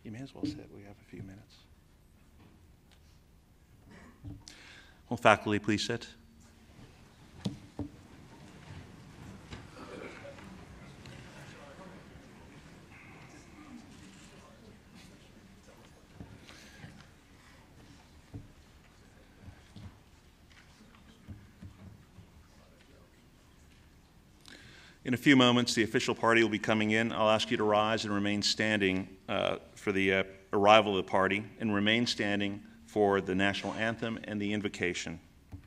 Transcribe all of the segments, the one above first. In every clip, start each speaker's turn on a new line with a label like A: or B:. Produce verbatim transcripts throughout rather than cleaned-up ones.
A: You may as well sit. We have a few minutes. Will faculty please sit? In a few moments, the official party will be coming in. I'll ask you to rise and remain standing uh, for the uh, arrival of the party, and remain standing for the national anthem and the invocation.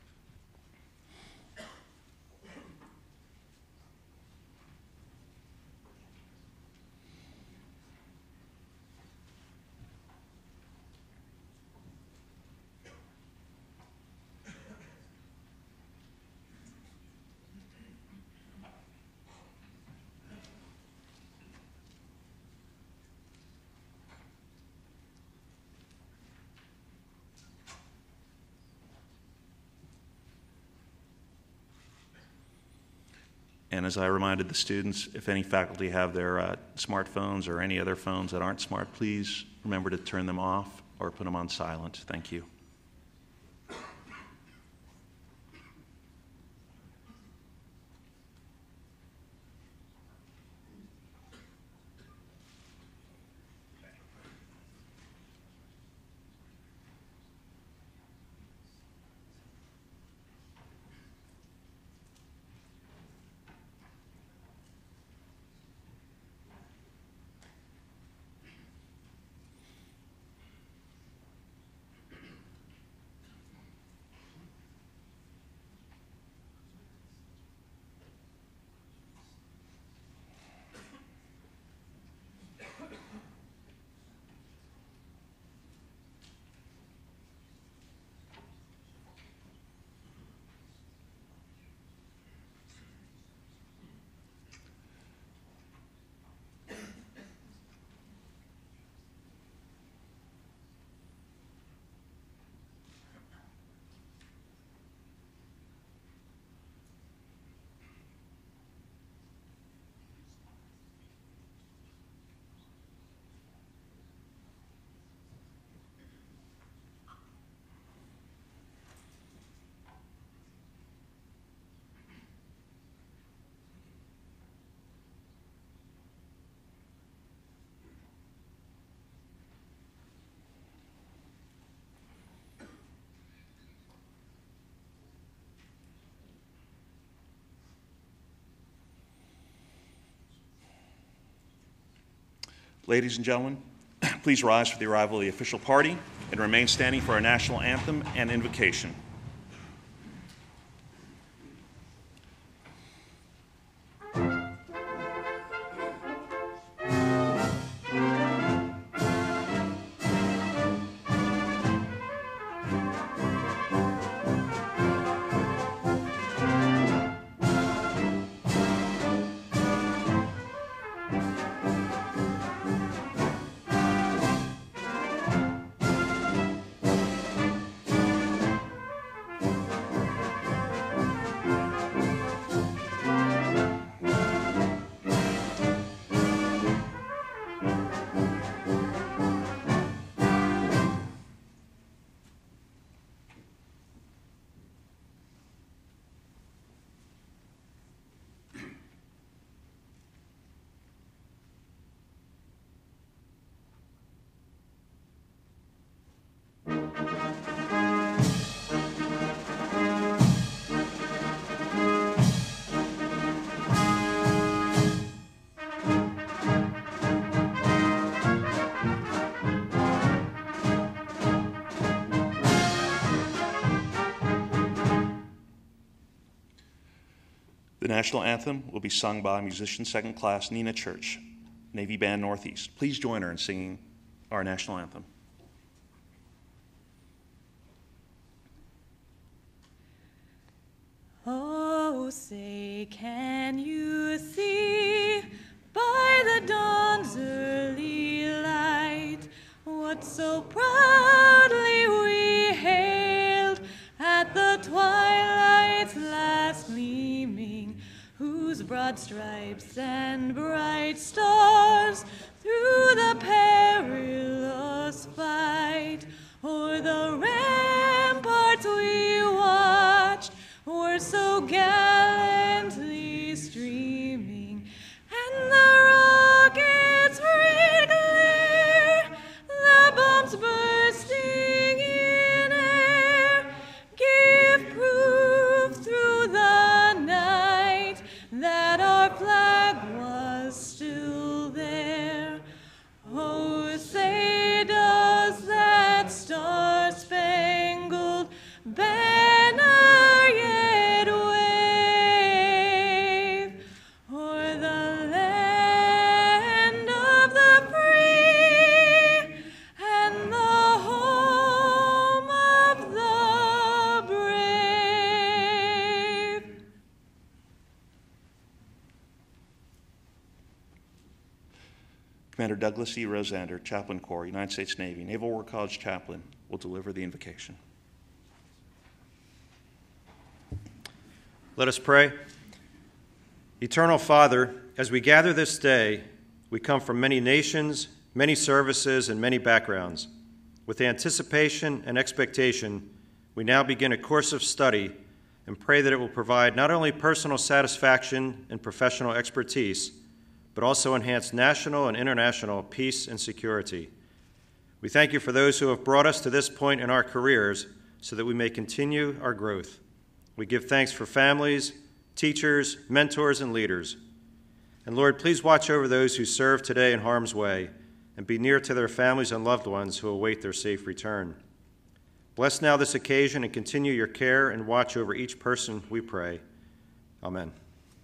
A: And as I reminded the students, if any faculty have their uh, smartphones or any other phones that aren't smart, please remember to turn them off or put them on silent. Thank you. Ladies and gentlemen, please rise for the arrival of the official party and remain standing for our national anthem and invocation. The national anthem will be sung by musician second class Nina Church, Navy Band Northeast. Please join her in singing our national anthem.
B: Oh, say, can you see by the dawn's early light what so proudly we hailed at the twilight's last gleaming, whose broad stripes and bright stars through the perilous
A: Commander Douglas E. Rosander, Chaplain Corps, United States Navy, Naval War College Chaplain, will deliver the invocation.
C: Let us pray. Eternal Father, as we gather this day, we come from many nations, many services, and many backgrounds. With anticipation and expectation, we now begin a course of study and pray that it will provide not only personal satisfaction and professional expertise, but also enhance national and international peace and security. We thank you for those who have brought us to this point in our careers so that we may continue our growth. We give thanks for families, teachers, mentors, and leaders. And Lord, please watch over those who serve today in harm's way and be near to their families and loved ones who await their safe return. Bless now this occasion and continue your care and watch over each person, we pray. Amen.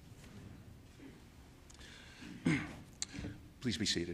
A: Please be seated.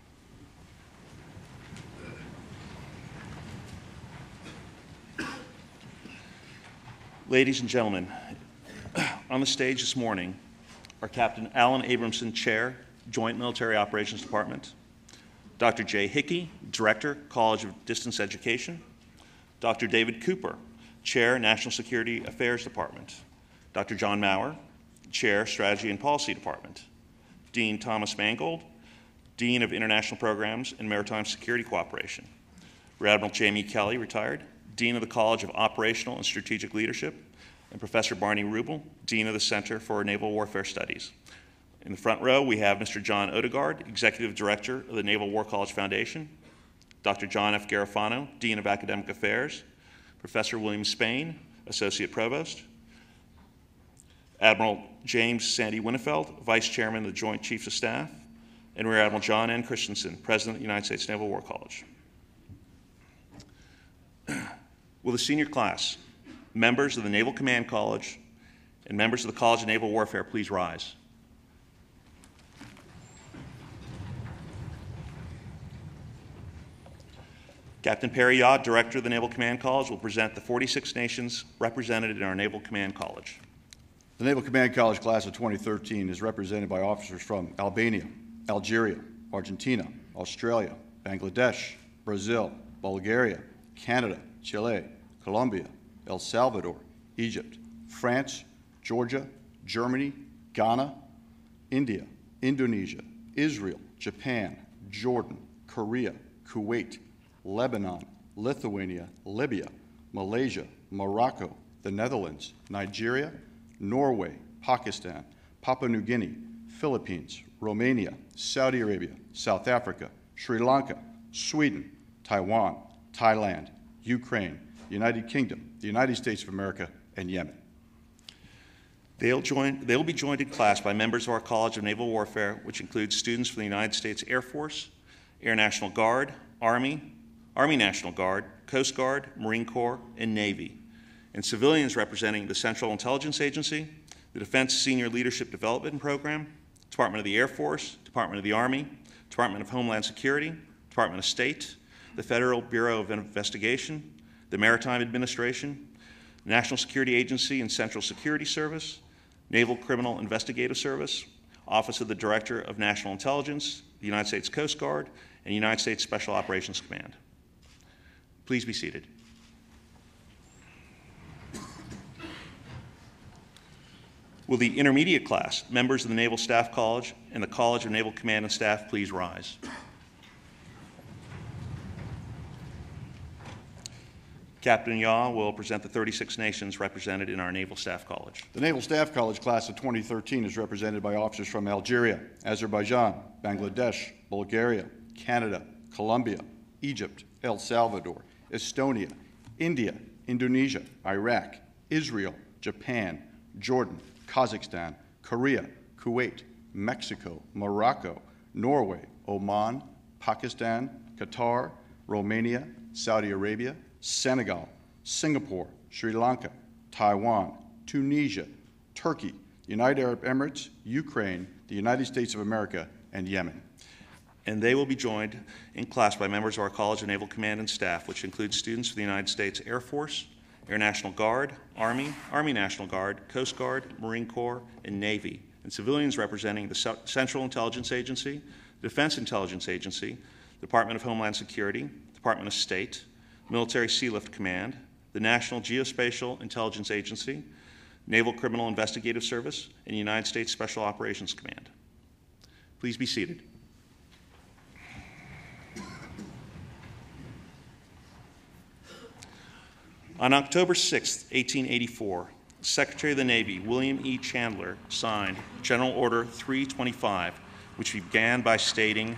A: Ladies and gentlemen, on the stage this morning are Captain Alan Abramson, Chair, Joint Military Operations Department, Doctor Jay Hickey, Director, College of Distance Education, Doctor David Cooper, Chair, National Security Affairs Department, Doctor John Maurer, Chair, Strategy and Policy Department, Dean Thomas Mangold, Dean of International Programs and Maritime Security Cooperation, Rear Admiral Jamie Kelly, retired, Dean of the College of Operational and Strategic Leadership, and Professor Barney Rubel, Dean of the Center for Naval Warfare Studies. In the front row, we have Mister John Odegaard, Executive Director of the Naval War College Foundation, Doctor John F. Garofano, Dean of Academic Affairs, Professor William Spain, Associate Provost, Admiral James Sandy Winnefeld, Vice Chairman of the Joint Chiefs of Staff, and Rear Admiral John N. Christenson, President of the United States Naval War College. Will the senior class, members of the Naval Command College, and members of the College of Naval Warfare please rise? Captain Perry Yaw, Director of the Naval Command College, will present the forty-six nations represented in our Naval Command College.
D: The Naval Command College class of twenty thirteen is represented by officers from Albania, Algeria, Argentina, Australia, Bangladesh, Brazil, Bulgaria, Canada, Chile, Colombia, El Salvador, Egypt, France, Georgia, Germany, Ghana, India, Indonesia, Israel, Japan, Jordan, Korea, Kuwait, Lebanon, Lithuania, Libya, Malaysia, Morocco, the Netherlands, Nigeria, Norway, Pakistan, Papua New Guinea, Philippines, Romania, Saudi Arabia, South Africa, Sri Lanka, Sweden, Taiwan, Thailand, Ukraine, United Kingdom, the United States of America, and Yemen.
A: They'll, join, they'll be joined in class by members of our College of Naval Warfare, which includes students from the United States Air Force, Air National Guard, Army, Army National Guard, Coast Guard, Marine Corps, and Navy, and civilians representing the Central Intelligence Agency, the Defense Senior Leadership Development Program, Department of the Air Force, Department of the Army, Department of Homeland Security, Department of State, the Federal Bureau of Investigation, the Maritime Administration, National Security Agency and Central Security Service, Naval Criminal Investigative Service, Office of the Director of National Intelligence, the United States Coast Guard, and United States Special Operations Command. Please be seated. Will the intermediate class, members of the Naval Staff College and the College of Naval Command and Staff, please rise? Captain Yaw will present the thirty-six nations represented in our Naval Staff College.
D: The Naval Staff College class of twenty thirteen is represented by officers from Algeria, Azerbaijan, Bangladesh, Bulgaria, Canada, Colombia, Egypt, El Salvador, Estonia, India, Indonesia, Iraq, Israel, Japan, Jordan, Kazakhstan, Korea, Kuwait, Mexico, Morocco, Norway, Oman, Pakistan, Qatar, Romania, Saudi Arabia, Senegal, Singapore, Sri Lanka, Taiwan, Tunisia, Turkey, the United Arab Emirates, Ukraine, the United States of America, and Yemen.
A: And they will be joined in class by members of our College of Naval Command and Staff, which includes students from the United States Air Force, Air National Guard, Army, Army National Guard, Coast Guard, Marine Corps, and Navy, and civilians representing the Central Intelligence Agency, Defense Intelligence Agency, Department of Homeland Security, Department of State, Military Sealift Command, the National Geospatial Intelligence Agency, Naval Criminal Investigative Service, and United States Special Operations Command. Please be seated. On October sixth, eighteen eighty-four, Secretary of the Navy William E. Chandler signed General Order three twenty-five, which began by stating,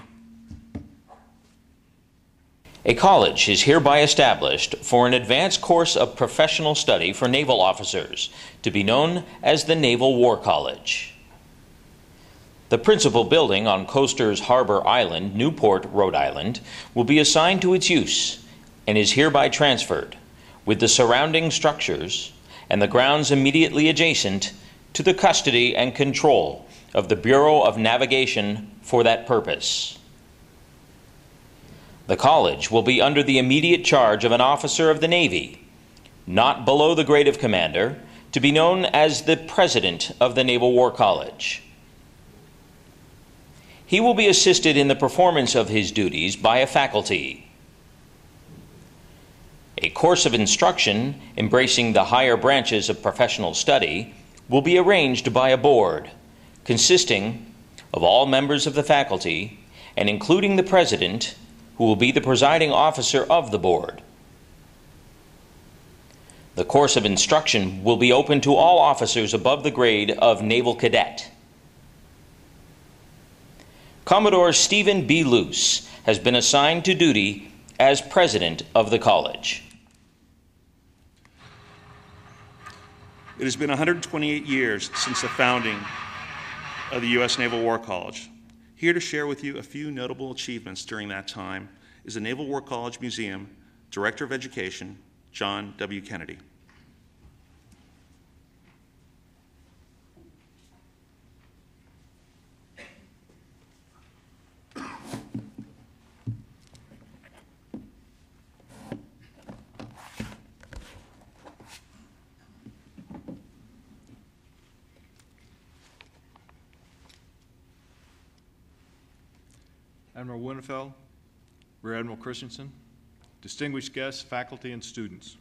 E: "A college is hereby established for an advanced course of professional study for naval officers, to be known as the Naval War College. The principal building on Coaster's Harbor Island, Newport, Rhode Island, will be assigned to its use and is hereby transferred, with the surrounding structures and the grounds immediately adjacent, to the custody and control of the Bureau of Navigation for that purpose. The college will be under the immediate charge of an officer of the Navy, not below the grade of commander, to be known as the President of the Naval War College. He will be assisted in the performance of his duties by a faculty. A course of instruction embracing the higher branches of professional study will be arranged by a board consisting of all members of the faculty and including the president, who will be the presiding officer of the board. The course of instruction will be open to all officers above the grade of Naval Cadet. Commodore Stephen B. Luce has been assigned to duty as president of the college."
A: It has been one hundred twenty-eight years since the founding of the U S Naval War College. Here to share with you a few notable achievements during that time is the Naval War College Museum Director of Education, John W. Kennedy.
F: Admiral Winnefeld, Rear Admiral Christenson, distinguished guests, faculty, and students.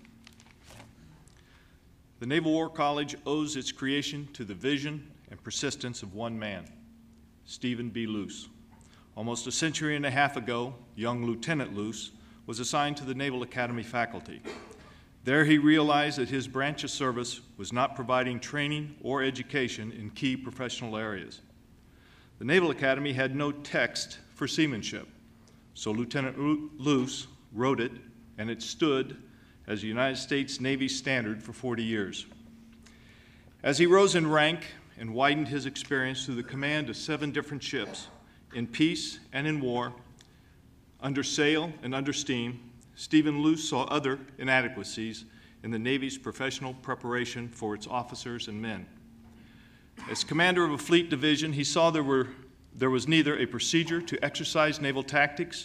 F: The Naval War College owes its creation to the vision and persistence of one man, Stephen B. Luce. Almost a century and a half ago, young Lieutenant Luce was assigned to the Naval Academy faculty. There he realized that his branch of service was not providing training or education in key professional areas. The Naval Academy had no text for seamanship, so Lieutenant Luce wrote it, and it stood as the United States Navy standard for forty years. As he rose in rank and widened his experience through the command of seven different ships, in peace and in war, under sail and under steam, Stephen Luce saw other inadequacies in the Navy's professional preparation for its officers and men. As commander of a fleet division, he saw there were There was neither a procedure to exercise naval tactics,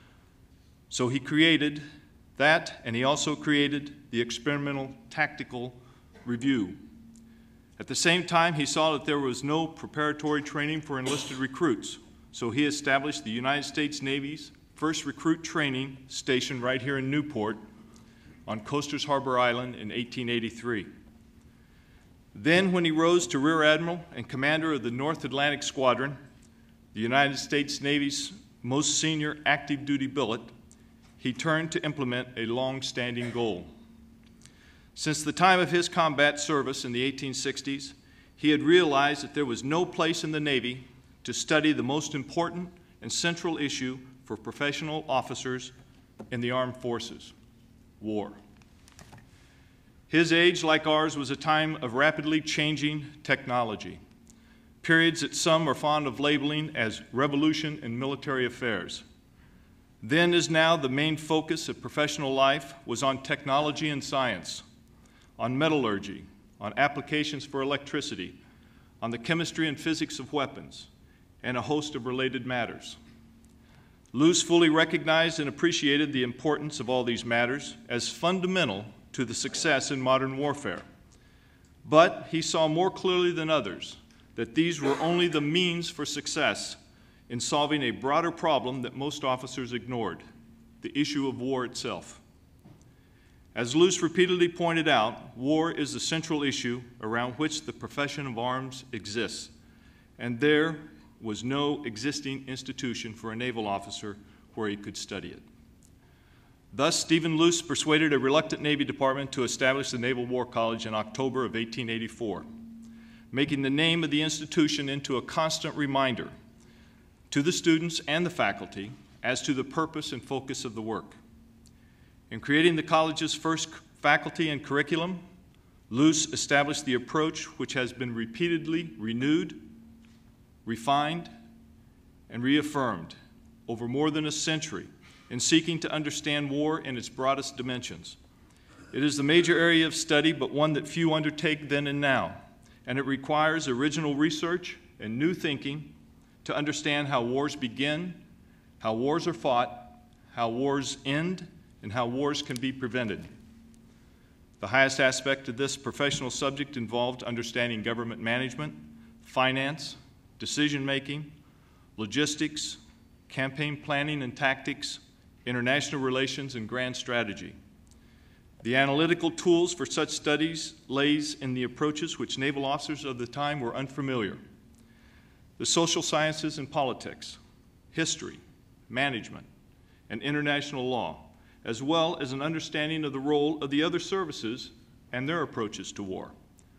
F: so he created that, and he also created the Experimental Tactical Review. At the same time, he saw that there was no preparatory training for enlisted recruits, so he established the United States Navy's first recruit training station right here in Newport on Coaster's Harbor Island in eighteen eighty-three. Then, when he rose to Rear Admiral and commander of the North Atlantic Squadron, the United States Navy's most senior active duty billet, he turned to implement a long-standing goal. Since the time of his combat service in the eighteen sixties, he had realized that there was no place in the Navy to study the most important and central issue for professional officers in the armed forces, war. His age, like ours, was a time of rapidly changing technology, periods that some are fond of labeling as revolution in military affairs. Then as now, the main focus of professional life was on technology and science, on metallurgy, on applications for electricity, on the chemistry and physics of weapons, and a host of related matters. Luce fully recognized and appreciated the importance of all these matters as fundamental to the success in modern warfare. But he saw more clearly than others that these were only the means for success in solving a broader problem that most officers ignored, the issue of war itself. As Luce repeatedly pointed out, war is the central issue around which the profession of arms exists, and there was no existing institution for a naval officer where he could study it. Thus, Stephen Luce persuaded a reluctant Navy department to establish the Naval War College in October of eighteen eighty-four, making the name of the institution into a constant reminder to the students and the faculty as to the purpose and focus of the work. In creating the college's first faculty and curriculum, Luce established the approach which has been repeatedly renewed, refined, and reaffirmed over more than a century in seeking to understand war in its broadest dimensions. It is the major area of study, but one that few undertake then and now, and it requires original research and new thinking to understand how wars begin, how wars are fought, how wars end, and how wars can be prevented. The highest aspect of this professional subject involved understanding government management, finance, decision-making, logistics, campaign planning and tactics, international relations, and grand strategy. The analytical tools for such studies lays in the approaches which naval officers of the time were unfamiliar. The social sciences and politics, history, management, and international law, as well as an understanding of the role of the other services and their approaches to war.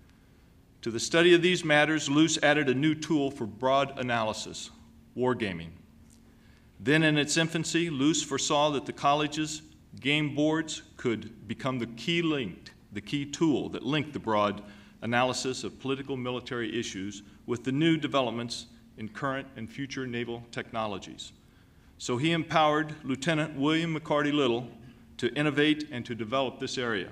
F: To the study of these matters, Luce added a new tool for broad analysis, wargaming. Then in its infancy, Luce foresaw that the college's game boards could become the key link, the key tool that linked the broad analysis of political military issues with the new developments in current and future naval technologies. So he empowered Lieutenant William McCarty Little to innovate and to develop this area.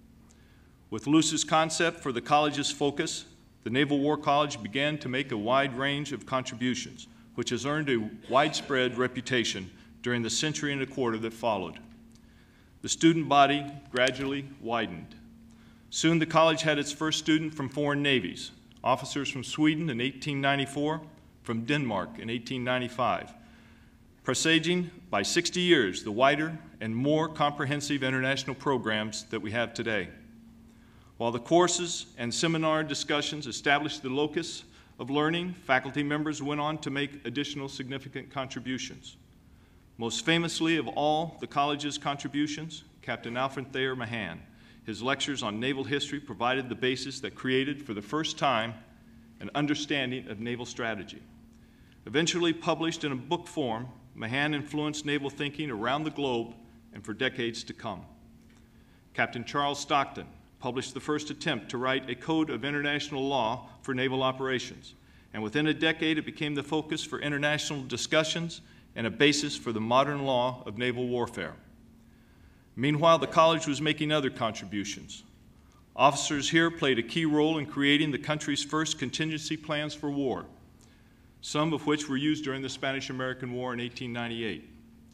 F: With Luce's concept for the college's focus, the Naval War College began to make a wide range of contributions, which has earned a widespread reputation during the century and a quarter that followed. The student body gradually widened. Soon the college had its first student from foreign navies, officers from Sweden in eighteen ninety-four, from Denmark in eighteen ninety-five, presaging by sixty years the wider and more comprehensive international programs that we have today. While the courses and seminar discussions established the locus of learning, faculty members went on to make additional significant contributions. Most famously of all the college's contributions, Captain Alfred Thayer Mahan. His lectures on naval history provided the basis that created, for the first time, an understanding of naval strategy. Eventually published in a book form, Mahan influenced naval thinking around the globe and for decades to come. Captain Charles Stockton published the first attempt to write a code of international law for naval operations, and within a decade it became the focus for international discussions and a basis for the modern law of naval warfare. Meanwhile, the college was making other contributions. Officers here played a key role in creating the country's first contingency plans for war, some of which were used during the Spanish-American War in eighteen ninety-eight.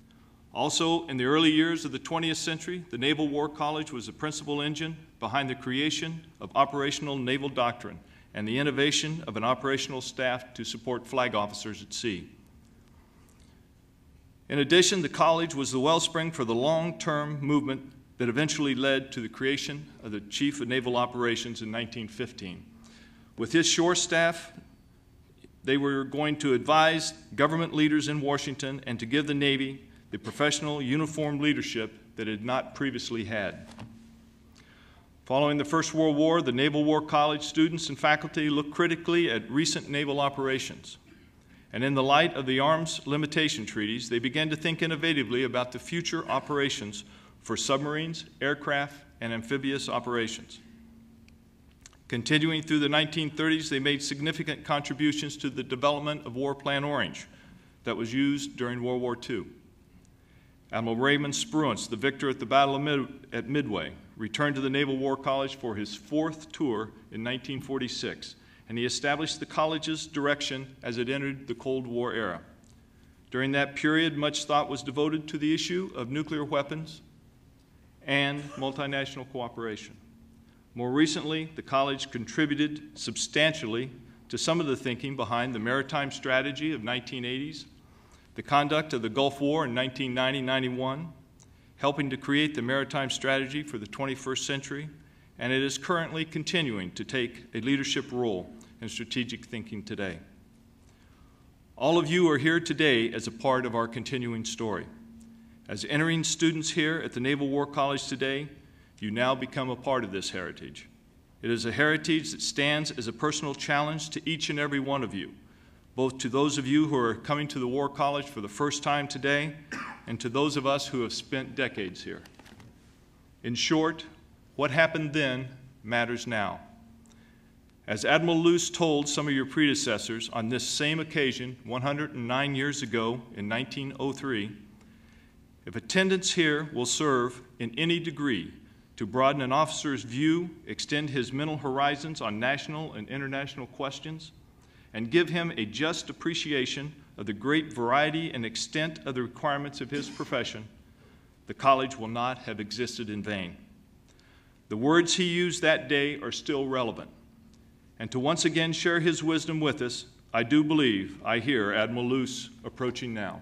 F: Also, in the early years of the twentieth century, the Naval War College was the principal engine behind the creation of operational naval doctrine and the innovation of an operational staff to support flag officers at sea. In addition, the college was the wellspring for the long-term movement that eventually led to the creation of the Chief of Naval Operations in nineteen fifteen. With his shore staff, they were going to advise government leaders in Washington and to give the Navy the professional, uniformed leadership that it had not previously had. Following the First World War, the Naval War College students and faculty looked critically at recent naval operations. And in the light of the arms limitation treaties, they began to think innovatively about the future operations for submarines, aircraft, and amphibious operations. Continuing through the nineteen thirties, they made significant contributions to the development of War Plan Orange that was used during World War Two. Admiral Raymond Spruance, the victor at the Battle of Mid at Midway, returned to the Naval War College for his fourth tour in nineteen forty-six, and he established the college's direction as it entered the Cold War era. During that period, much thought was devoted to the issue of nuclear weapons and multinational cooperation. More recently, the college contributed substantially to some of the thinking behind the maritime strategy of nineteen eighties, the conduct of the Gulf War in nineteen ninety ninety-one, helping to create the maritime strategy for the twenty-first century, and it is currently continuing to take a leadership role in strategic thinking today. All of you are here today as a part of our continuing story. As entering students here at the Naval War College today, you now become a part of this heritage. It is a heritage that stands as a personal challenge to each and every one of you, both to those of you who are coming to the War College for the first time today and to those of us who have spent decades here. In short, what happened then matters now. As Admiral Luce told some of your predecessors on this same occasion one hundred nine years ago in nineteen oh three, if attendance here will serve in any degree to broaden an officer's view, extend his mental horizons on national and international questions, and give him a just appreciation of the great variety and extent of the requirements of his profession, the college will not have existed in vain. The words he used that day are still relevant. And to once again share his wisdom with us, I do believe I hear Admiral Luce approaching now.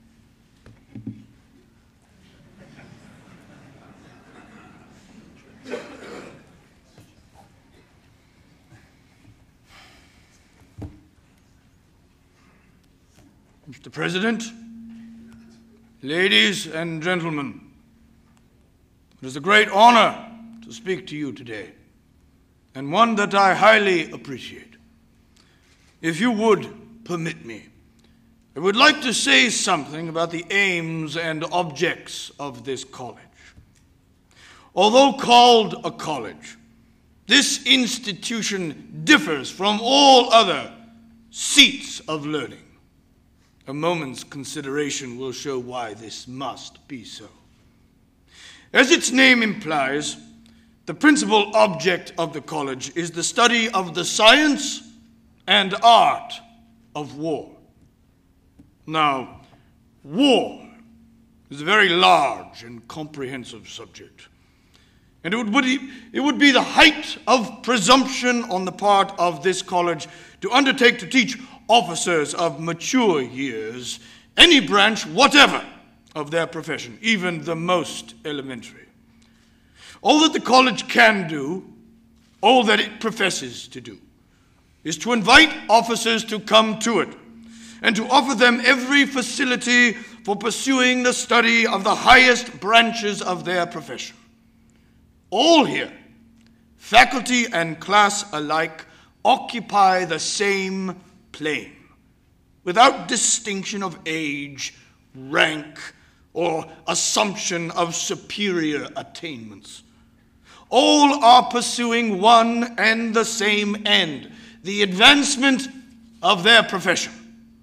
G: Mister President, ladies and gentlemen, it is a great honor to speak to you today, and one that I highly appreciate. If you would permit me, I would like to say something about the aims and objects of this college. Although called a college, this institution differs from all other seats of learning. A moment's consideration will show why this must be so. As its name implies, the principal object of the college is the study of the science and art of war. Now, war is a very large and comprehensive subject, and it would be, it would be the height of presumption on the part of this college to undertake to teach officers of mature years any branch whatever of their profession, even the most elementary. All that the college can do, all that it professes to do, is to invite officers to come to it and to offer them every facility for pursuing the study of the highest branches of their profession. All here, faculty and class alike, occupy the same plane, without distinction of age, rank, or assumption of superior attainments. All are pursuing one and the same end, the advancement of their profession.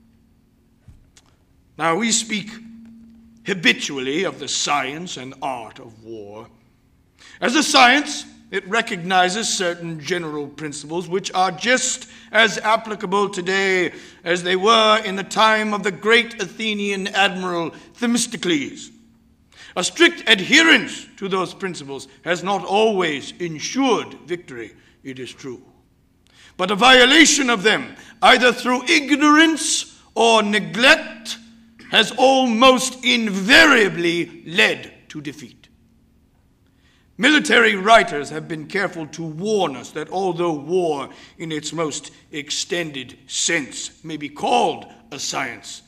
G: Now, we speak habitually of the science and art of war. As a science, it recognizes certain general principles which are just as applicable today as they were in the time of the great Athenian admiral Themistocles. A strict adherence to those principles has not always ensured victory, it is true. But a violation of them, either through ignorance or neglect, has almost invariably led to defeat. Military writers have been careful to warn us that although war in its most extended sense may be called a science,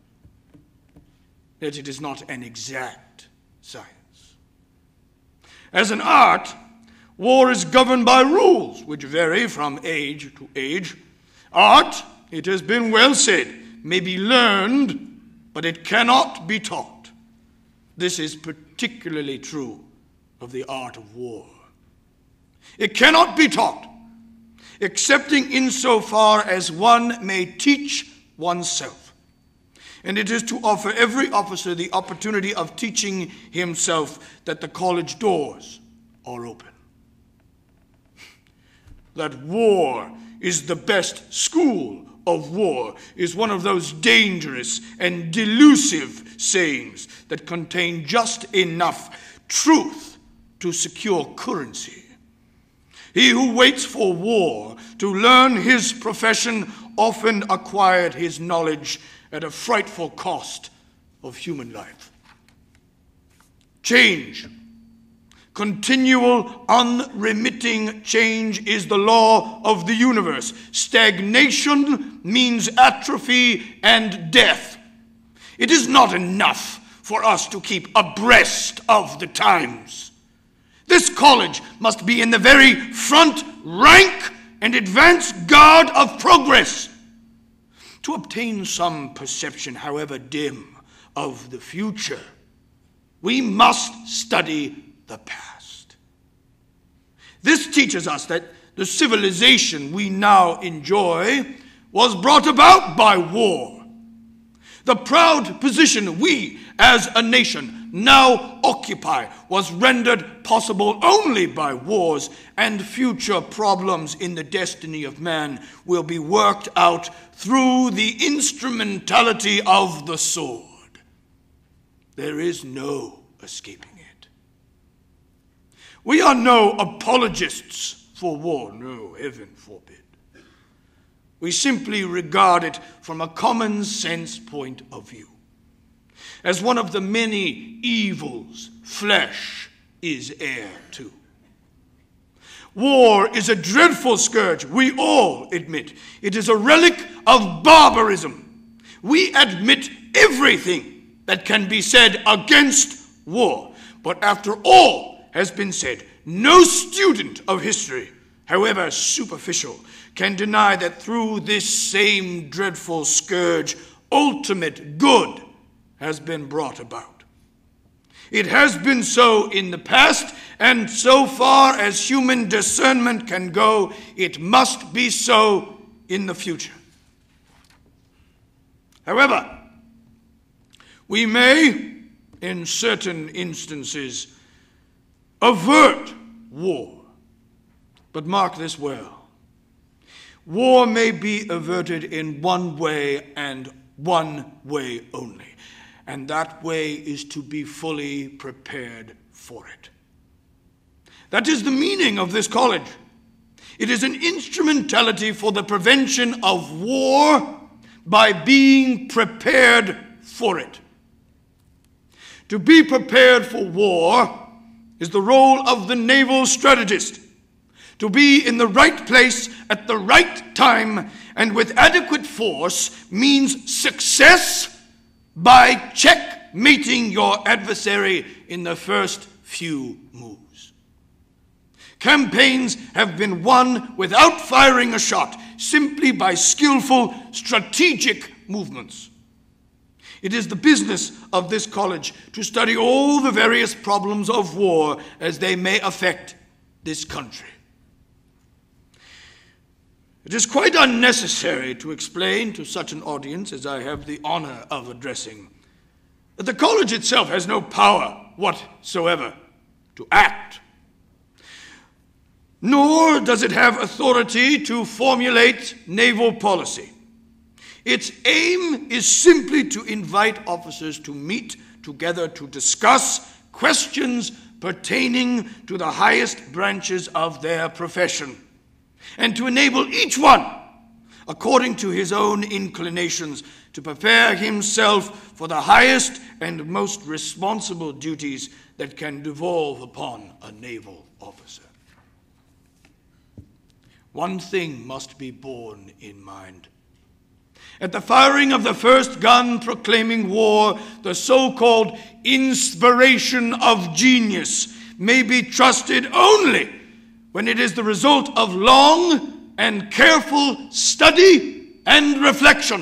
G: that it is not an exact science. As an art, war is governed by rules which vary from age to age. Art, it has been well said, may be learned, but it cannot be taught. This is particularly true of the art of war. It cannot be taught, excepting insofar as one may teach oneself. And it is to offer every officer the opportunity of teaching himself that the college doors are open. That war is the best school of war is one of those dangerous and delusive sayings that contain just enough truth to secure currency. He who waits for war to learn his profession often acquired his knowledge at a frightful cost of human life. Change, continual, unremitting change is the law of the universe. Stagnation means atrophy and death. It is not enough for us to keep abreast of the times. This college must be in the very front rank and advance guard of progress. To obtain some perception, however dim, of the future, we must study the past. This teaches us that the civilization we now enjoy was brought about by war. The proud position we, as a nation, now occupy was rendered possible only by wars, and future problems in the destiny of man will be worked out through the instrumentality of the sword. There is no escaping it. We are no apologists for war, no, heaven forbid. We simply regard it from a common sense point of view, as one of the many evils flesh is heir to. War is a dreadful scourge, we all admit. It is a relic of barbarism. We admit everything that can be said against war. But after all has been said, no student of history, however superficial, can deny that through this same dreadful scourge, ultimate good has been brought about. It has been so in the past, and so far as human discernment can go, it must be so in the future. However, we may, in certain instances, avert war. But mark this well. War may be averted in one way and one way only, and that way is to be fully prepared for it. That is the meaning of this college. It is an instrumentality for the prevention of war by being prepared for it. To be prepared for war is the role of the naval strategist. To be in the right place at the right time and with adequate force means success by checkmating your adversary in the first few moves. Campaigns have been won without firing a shot, simply by skillful strategic movements. It is the business of this college to study all the various problems of war as they may affect this country. It is quite unnecessary to explain to such an audience as I have the honor of addressing that the college itself has no power whatsoever to act, nor does it have authority to formulate naval policy. Its aim is simply to invite officers to meet together to discuss questions pertaining to the highest branches of their profession, and to enable each one, according to his own inclinations, to prepare himself for the highest and most responsible duties that can devolve upon a naval officer. One thing must be borne in mind. At the firing of the first gun proclaiming war, the so-called inspiration of genius may be trusted only when it is the result of long and careful study and reflection.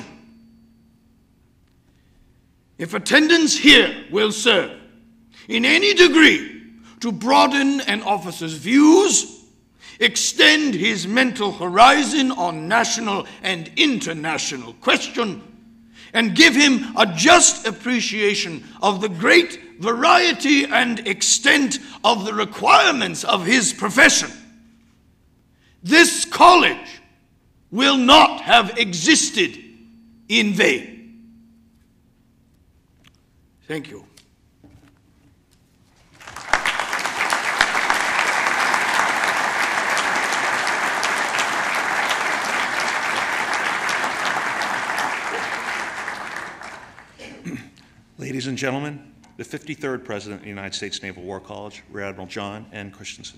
G: If attendance here will serve in any degree to broaden an officer's views, extend his mental horizon on national and international question, and give him a just appreciation of the great variety and extent of the requirements of his profession, this college will not have existed in vain. Thank you.
A: Ladies and gentlemen, the fifty-third President of the United States Naval War College, Rear Admiral John N. Christenson.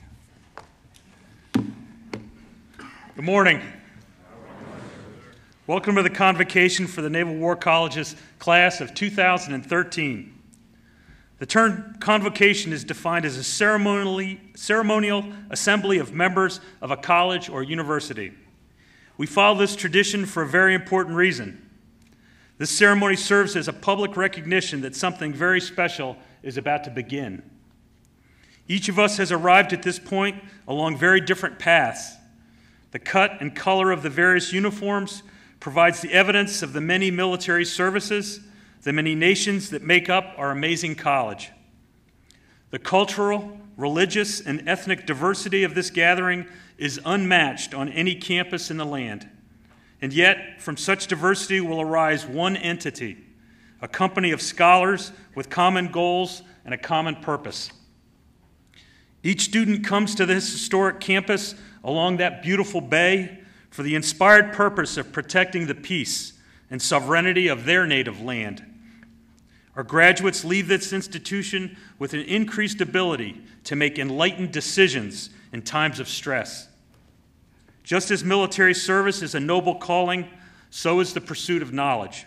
H: Good morning. Welcome to the convocation for the Naval War College's class of two thousand thirteen. The term convocation is defined as a ceremonially, ceremonial assembly of members of a college or university. We follow this tradition for a very important reason. This ceremony serves as a public recognition that something very special is about to begin. Each of us has arrived at this point along very different paths. The cut and color of the various uniforms provides the evidence of the many military services, the many nations that make up our amazing college. The cultural, religious, and ethnic diversity of this gathering is unmatched on any campus in the land. And yet, from such diversity will arise one entity, a company of scholars with common goals and a common purpose. Each student comes to this historic campus along that beautiful bay for the inspired purpose of protecting the peace and sovereignty of their native land. Our graduates leave this institution with an increased ability to make enlightened decisions in times of stress. Just as military service is a noble calling, so is the pursuit of knowledge.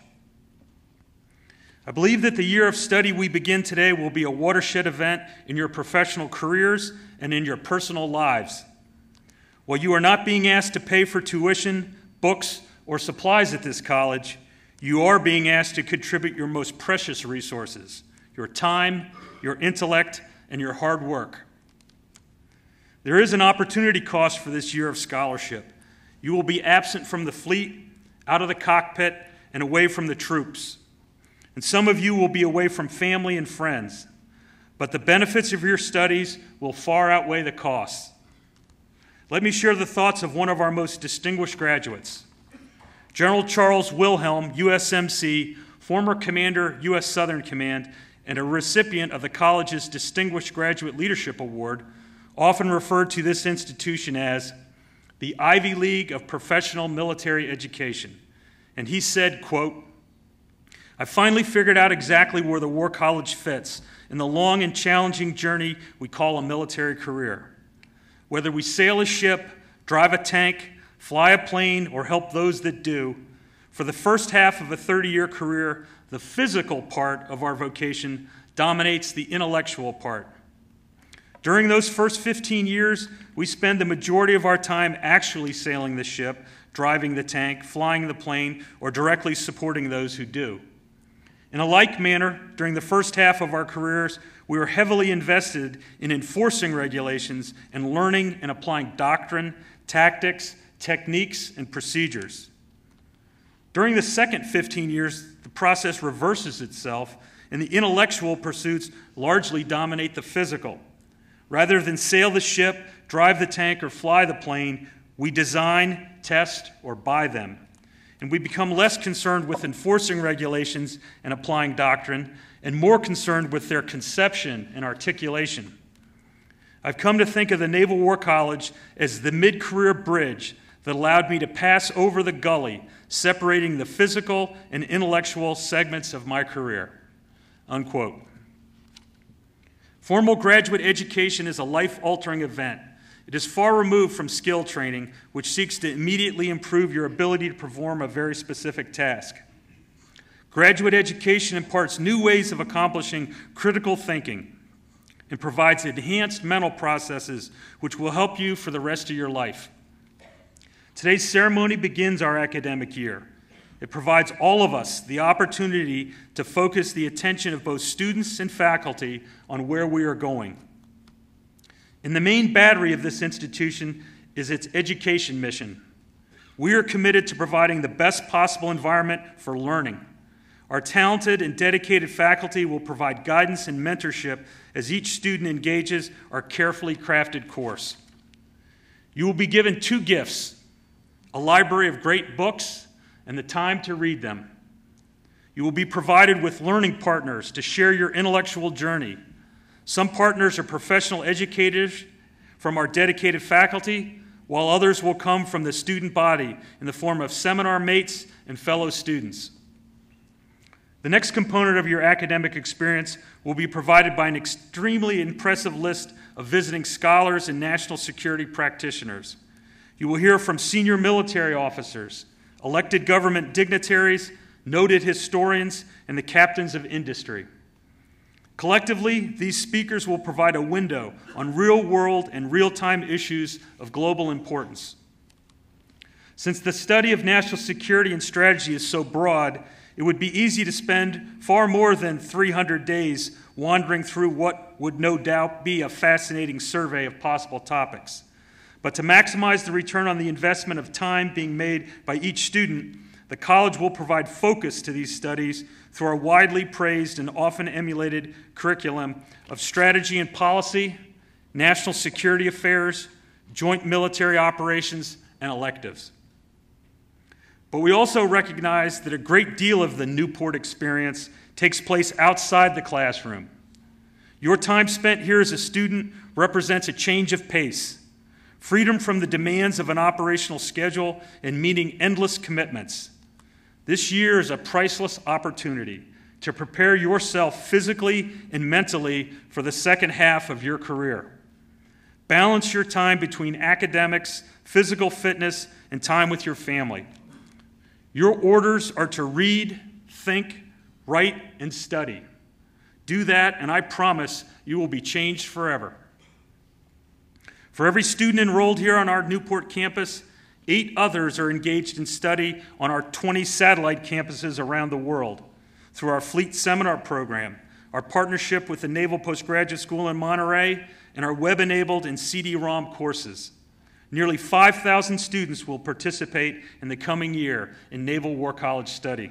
H: I believe that the year of study we begin today will be a watershed event in your professional careers and in your personal lives. While you are not being asked to pay for tuition, books, or supplies at this college, you are being asked to contribute your most precious resources, your time, your intellect, and your hard work. There is an opportunity cost for this year of scholarship. You will be absent from the fleet, out of the cockpit, and away from the troops. And some of you will be away from family and friends. But the benefits of your studies will far outweigh the costs. Let me share the thoughts of one of our most distinguished graduates. General Charles Wilhelm, U S M C, former commander, U S Southern Command, and a recipient of the college's Distinguished Graduate Leadership Award, often referred to this institution as the Ivy League of professional military education. And he said, quote, "I finally figured out exactly where the War College fits in the long and challenging journey we call a military career. Whether we sail a ship, drive a tank, fly a plane, or help those that do, for the first half of a thirty-year career, the physical part of our vocation dominates the intellectual part. During those first fifteen years, we spend the majority of our time actually sailing the ship, driving the tank, flying the plane, or directly supporting those who do. In a like manner, during the first half of our careers, we are heavily invested in enforcing regulations and learning and applying doctrine, tactics, techniques, and procedures. During the second fifteen years, the process reverses itself, and the intellectual pursuits largely dominate the physical. Rather than sail the ship, drive the tank, or fly the plane, we design, test, or buy them. And we become less concerned with enforcing regulations and applying doctrine, and more concerned with their conception and articulation. I've come to think of the Naval War College as the mid-career bridge that allowed me to pass over the gully, separating the physical and intellectual segments of my career." Unquote. Formal graduate education is a life-altering event. It is far removed from skill training, which seeks to immediately improve your ability to perform a very specific task. Graduate education imparts new ways of accomplishing critical thinking and provides enhanced mental processes which will help you for the rest of your life. Today's ceremony begins our academic year. It provides all of us the opportunity to focus the attention of both students and faculty on where we are going. And the main battery of this institution is its education mission. We are committed to providing the best possible environment for learning. Our talented and dedicated faculty will provide guidance and mentorship as each student engages our carefully crafted course. You will be given two gifts: a library of great books and the time to read them. You will be provided with learning partners to share your intellectual journey. Some partners are professional educators from our dedicated faculty, while others will come from the student body in the form of seminar mates and fellow students. The next component of your academic experience will be provided by an extremely impressive list of visiting scholars and national security practitioners. You will hear from senior military officers, elected government dignitaries, noted historians, and the captains of industry. Collectively, these speakers will provide a window on real-world and real-time issues of global importance. Since the study of national security and strategy is so broad, it would be easy to spend far more than three hundred days wandering through what would no doubt be a fascinating survey of possible topics. But to maximize the return on the investment of time being made by each student, the college will provide focus to these studies through our widely praised and often emulated curriculum of strategy and policy, national security affairs, joint military operations, and electives. But we also recognize that a great deal of the Newport experience takes place outside the classroom. Your time spent here as a student represents a change of pace, freedom from the demands of an operational schedule, and meeting endless commitments. This year is a priceless opportunity to prepare yourself physically and mentally for the second half of your career. Balance your time between academics, physical fitness, and time with your family. Your orders are to read, think, write, and study. Do that, and I promise you will be changed forever. For every student enrolled here on our Newport campus, eight others are engaged in study on our twenty satellite campuses around the world through our Fleet Seminar Program, our partnership with the Naval Postgraduate School in Monterey, and our web-enabled and C D ROM courses. Nearly five thousand students will participate in the coming year in Naval War College study.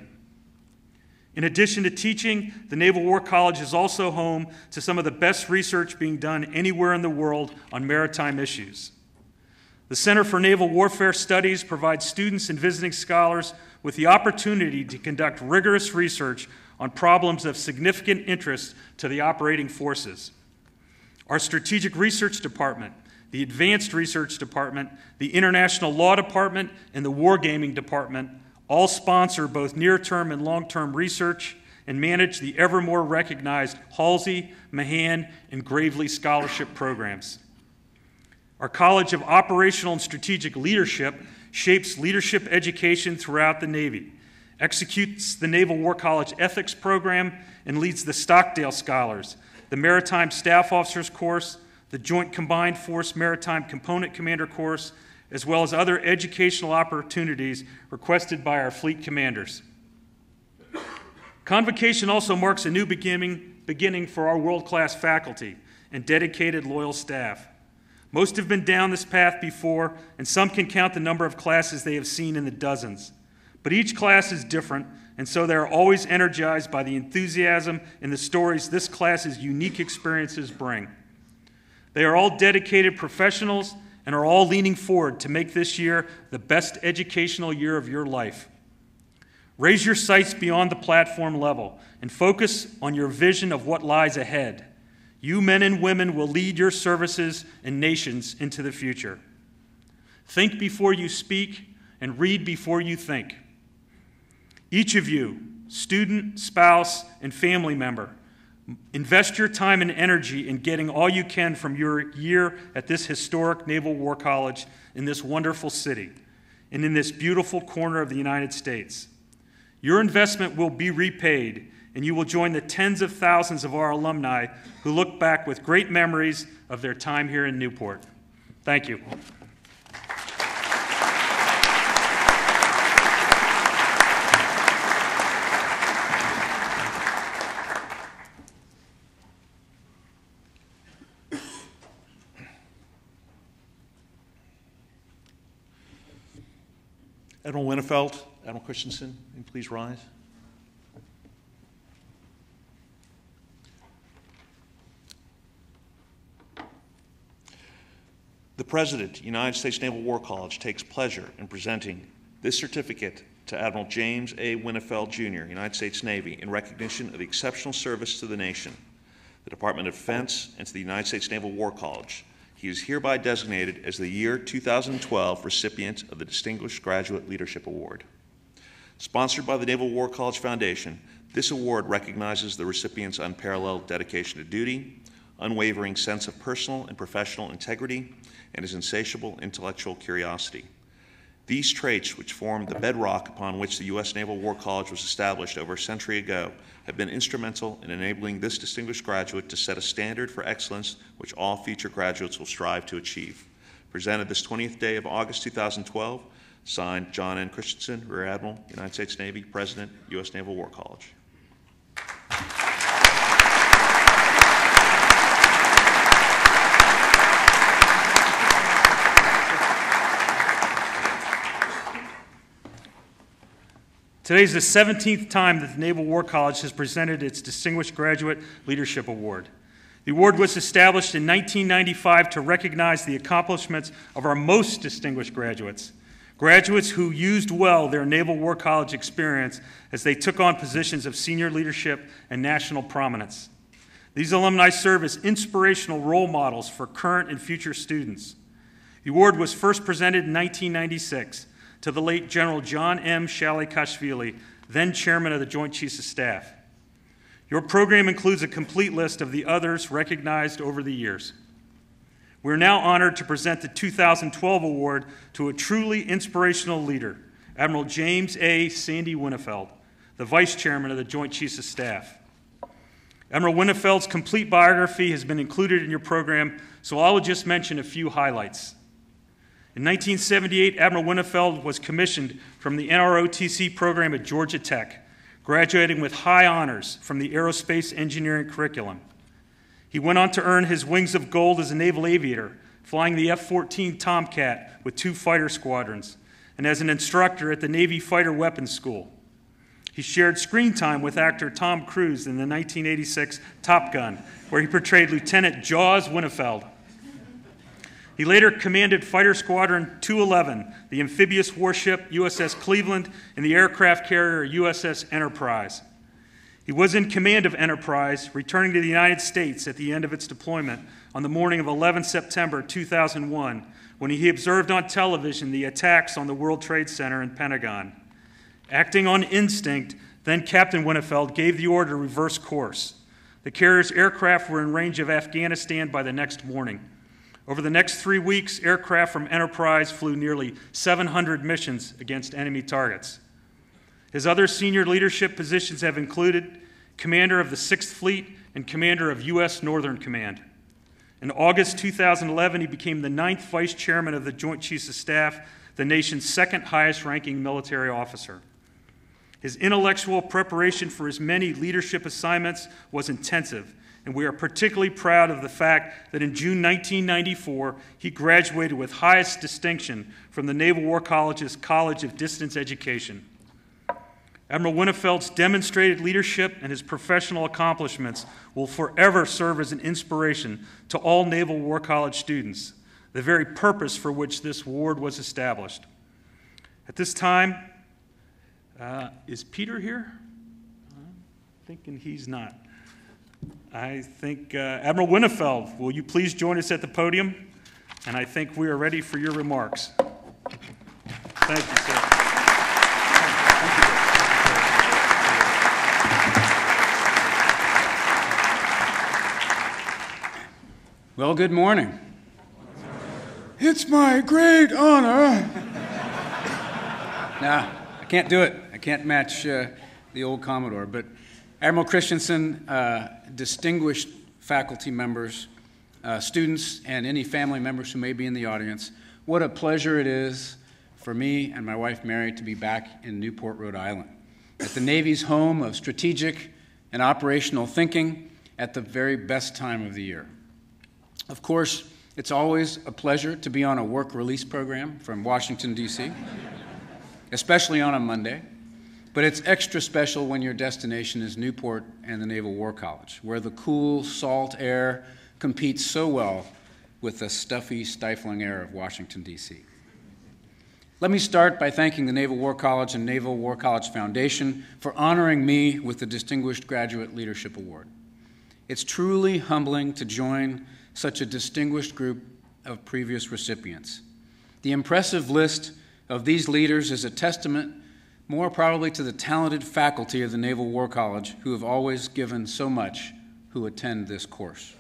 H: In addition to teaching, the Naval War College is also home to some of the best research being done anywhere in the world on maritime issues. The Center for Naval Warfare Studies provides students and visiting scholars with the opportunity to conduct rigorous research on problems of significant interest to the operating forces. Our Strategic Research Department, the Advanced Research Department, the International Law Department, and the Wargaming Department all sponsor both near-term and long-term research and manage the ever more recognized Halsey, Mahan, and Gravely Scholarship programs. Our College of Operational and Strategic Leadership shapes leadership education throughout the Navy, executes the Naval War College Ethics Program, and leads the Stockdale Scholars, the Maritime Staff Officers Course, the Joint Combined Force Maritime Component Commander Course, as well as other educational opportunities requested by our fleet commanders. Convocation also marks a new beginning, beginning for our world-class faculty and dedicated, loyal staff. Most have been down this path before, and some can count the number of classes they have seen in the dozens. But each class is different, and so they are always energized by the enthusiasm and the stories this class's unique experiences bring. They are all dedicated professionals and are all leaning forward to make this year the best educational year of your life. Raise your sights beyond the platform level and focus on your vision of what lies ahead. You men and women will lead your services and nations into the future. Think before you speak and read before you think. Each of you, student, spouse, and family member, invest your time and energy in getting all you can from your year at this historic Naval War College in this wonderful city and in this beautiful corner of the United States. Your investment will be repaid, and you will join the tens of thousands of our alumni who look back with great memories of their time here in Newport. Thank you.
A: Admiral Winnefeld, Admiral Christenson, will you please rise? The President, United States Naval War College, takes pleasure in presenting this certificate to Admiral James A. Winnefeld, Junior, United States Navy, in recognition of the exceptional service to the nation, the Department of Defense, and to the United States Naval War College. He is hereby designated as the year two thousand twelve recipient of the Distinguished Graduate Leadership Award. Sponsored by the Naval War College Foundation, This award recognizes the recipient's unparalleled dedication to duty, unwavering sense of personal and professional integrity, and his insatiable intellectual curiosity. These traits, which form the bedrock upon which the U S Naval War College was established over a century ago, have been instrumental in enabling this distinguished graduate to set a standard for excellence which all future graduates will strive to achieve. Presented this twentieth day of August two thousand twelve, signed John N. Christenson, Rear Admiral, United States Navy, President, U S Naval War College.
H: Today is the seventeenth time that the Naval War College has presented its Distinguished Graduate Leadership Award. The award was established in nineteen ninety-five to recognize the accomplishments of our most distinguished graduates, graduates who used well their Naval War College experience as they took on positions of senior leadership and national prominence. These alumni serve as inspirational role models for current and future students. The award was first presented in nineteen ninety-six to the late General John M. Shalikashvili, then Chairman of the Joint Chiefs of Staff. Your program includes a complete list of the others recognized over the years. We're now honored to present the two thousand twelve award to a truly inspirational leader, Admiral James A. Sandy Winnefeld, the Vice Chairman of the Joint Chiefs of Staff. Admiral Winnefeld's complete biography has been included in your program, so I will just mention a few highlights. In nineteen seventy-eight, Admiral Winnefeld was commissioned from the N R O T C program at Georgia Tech, graduating with high honors from the aerospace engineering curriculum. He went on to earn his wings of gold as a naval aviator, flying the F fourteen Tomcat with two fighter squadrons, and as an instructor at the Navy Fighter Weapons School. He shared screen time with actor Tom Cruise in the nineteen eighty-six Top Gun, where he portrayed Lieutenant Jaws Winnefeld. He later commanded Fighter Squadron two eleven, the amphibious warship U S S Cleveland, and the aircraft carrier U S S Enterprise. He was in command of Enterprise, returning to the United States at the end of its deployment on the morning of the eleventh of September two thousand one, when he observed on television the attacks on the World Trade Center and Pentagon. Acting on instinct, then Captain Winnefeld gave the order to reverse course. The carrier's aircraft were in range of Afghanistan by the next morning. Over the next three weeks, aircraft from Enterprise flew nearly seven hundred missions against enemy targets. His other senior leadership positions have included Commander of the Sixth Fleet and Commander of U S Northern Command. In August two thousand eleven, he became the ninth Vice Chairman of the Joint Chiefs of Staff, the nation's second highest ranking military officer. His intellectual preparation for his many leadership assignments was intensive, and we are particularly proud of the fact that in June nineteen ninety-four, he graduated with highest distinction from the Naval War College's College of Distance Education. Admiral Winnefeld's demonstrated leadership and his professional accomplishments will forever serve as an inspiration to all Naval War College students, the very purpose for which this award was established. At this time, uh, is Peter here? I'm thinking he's not. I think, uh, Admiral Winnefeld, will you please join us at the podium? And I think we are ready for your remarks. Thank you, sir. Thank you.
I: Well, good morning. It's my great honor. Nah, I can't do it. I can't match uh, the old Commodore, but Admiral Christenson, uh, distinguished faculty members, uh, students, and any family members who may be in the audience, what a pleasure it is for me and my wife Mary to be back in Newport, Rhode Island, at the Navy's home of strategic and operational thinking at the very best time of the year. Of course, it's always a pleasure to be on a work release program from Washington, D C, especially on a Monday. But it's extra special when your destination is Newport and the Naval War College, where the cool, salt air competes so well with the stuffy, stifling air of Washington, D C. Let me start by thanking the Naval War College and Naval War College Foundation for honoring me with the Distinguished Graduate Leadership Award. It's truly humbling to join such a distinguished group of previous recipients. The impressive list of these leaders is a testament more probably to the talented faculty of the Naval War College who have always given so much who attend this course.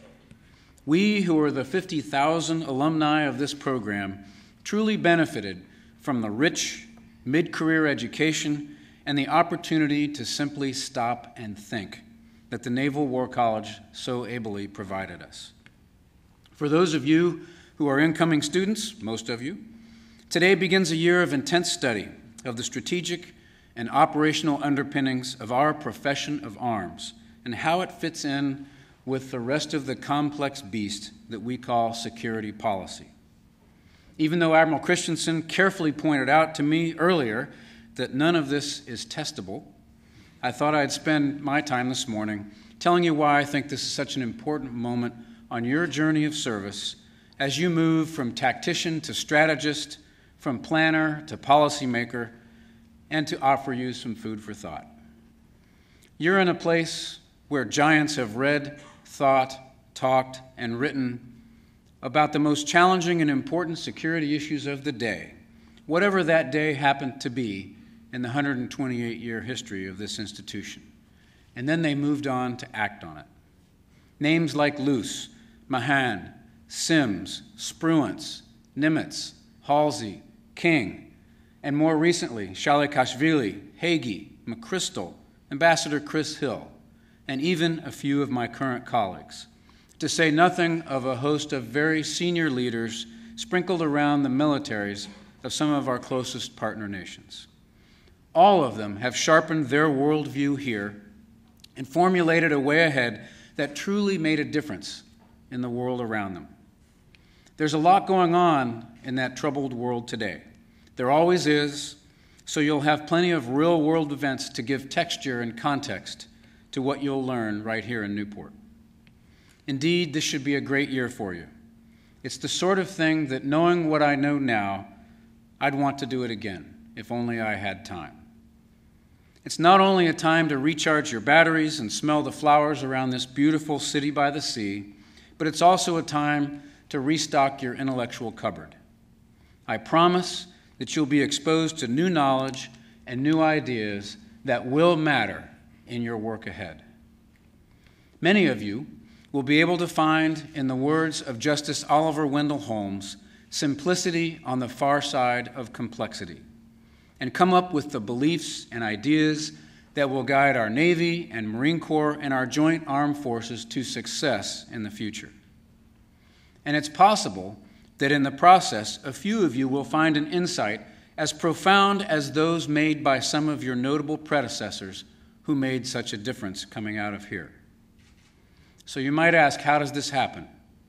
I: We, who are the fifty thousand alumni of this program, truly benefited from the rich mid-career education and the opportunity to simply stop and think that the Naval War College so ably provided us. For those of you who are incoming students, most of you, today begins a year of intense study of the strategic and operational underpinnings of our profession of arms and how it fits in with the rest of the complex beast that we call security policy. Even though Admiral Christenson carefully pointed out to me earlier that none of this is testable, I thought I'd spend my time this morning telling you why I think this is such an important moment on your journey of service as you move from tactician to strategist, from planner to policymaker, and to offer you some food for thought. You're in a place where giants have read, thought, talked, and written about the most challenging and important security issues of the day, whatever that day happened to be in the one hundred twenty-eight year history of this institution. And then they moved on to act on it. Names like Luce, Mahan, Sims, Spruance, Nimitz, Halsey, King, and more recently, Shalikashvili, Hagee, McChrystal, Ambassador Chris Hill, and even a few of my current colleagues, to say nothing of a host of very senior leaders sprinkled around the militaries of some of our closest partner nations. All of them have sharpened their worldview here and formulated a way ahead that truly made a difference in the world around them. There's a lot going on in that troubled world today. There always is, so you'll have plenty of real-world events to give texture and context to what you'll learn right here in Newport. Indeed, this should be a great year for you. It's the sort of thing that, knowing what I know now, I'd want to do it again, if only I had time. It's not only a time to recharge your batteries and smell the flowers around this beautiful city by the sea, but it's also a time to restock your intellectual cupboard. I promise that you'll be exposed to new knowledge and new ideas that will matter in your work ahead. Many of you will be able to find, in the words of Justice Oliver Wendell Holmes, simplicity on the far side of complexity, and come up with the beliefs and ideas that will guide our Navy and Marine Corps and our joint armed forces to success in the future. And it's possible that in the process, a few of you will find an insight as profound as those made by some of your notable predecessors who made such a difference coming out of here. So you might ask, how does this happen?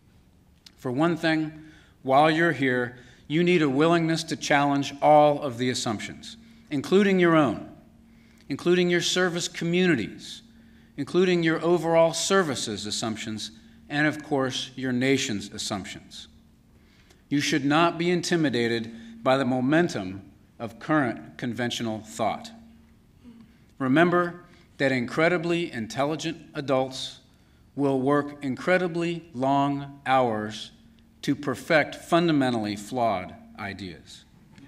I: For one thing, while you're here, you need a willingness to challenge all of the assumptions, including your own, including your service communities, including your overall services assumptions, and of course, your nation's assumptions. You should not be intimidated by the momentum of current conventional thought. Remember that incredibly intelligent adults will work incredibly long hours to perfect fundamentally flawed ideas.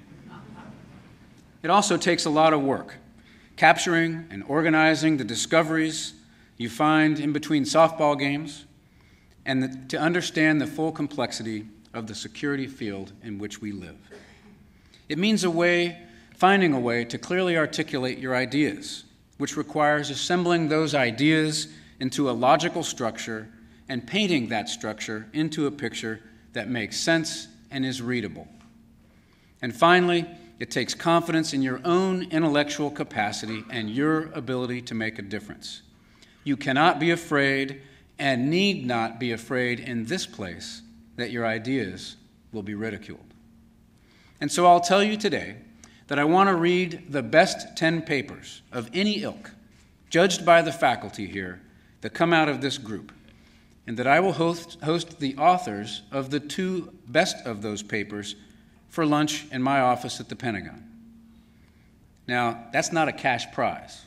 I: It also takes a lot of work, capturing and organizing the discoveries you find in between softball games, and the, to understand the full complexity of the security field in which we live. It means a way, finding a way to clearly articulate your ideas, which requires assembling those ideas into a logical structure and painting that structure into a picture that makes sense and is readable. And finally, it takes confidence in your own intellectual capacity and your ability to make a difference. You cannot be afraid and need not be afraid in this place that your ideas will be ridiculed. And so I'll tell you today that I want to read the best ten papers of any ilk, judged by the faculty here, that come out of this group, and that I will host, host the authors of the two best of those papers for lunch in my office at the Pentagon. Now, that's not a cash prize.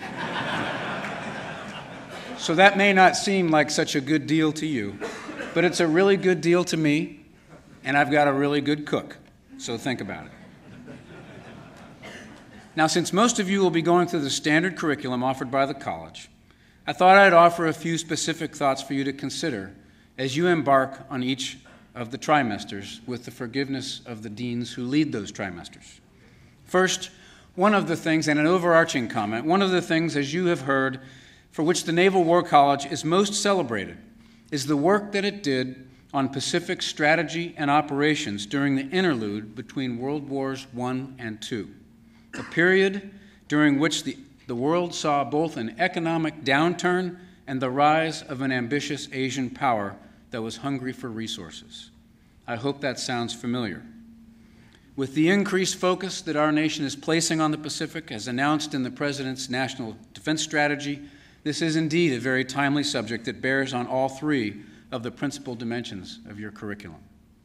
I: So that may not seem like such a good deal to you, but it's a really good deal to me, and I've got a really good cook, so think about it. Now, since most of you will be going through the standard curriculum offered by the college, I thought I'd offer a few specific thoughts for you to consider as you embark on each of the trimesters with the forgiveness of the deans who lead those trimesters. First, one of the things, and an overarching comment, one of the things, as you have heard, for which the Naval War College is most celebrated is the work that it did on Pacific strategy and operations during the interlude between World Wars One and Two, a period during which the, the world saw both an economic downturn and the rise of an ambitious Asian power that was hungry for resources. I hope that sounds familiar. With the increased focus that our nation is placing on the Pacific, as announced in the President's National Defense Strategy, this is indeed a very timely subject that bears on all three of the principal dimensions of your curriculum.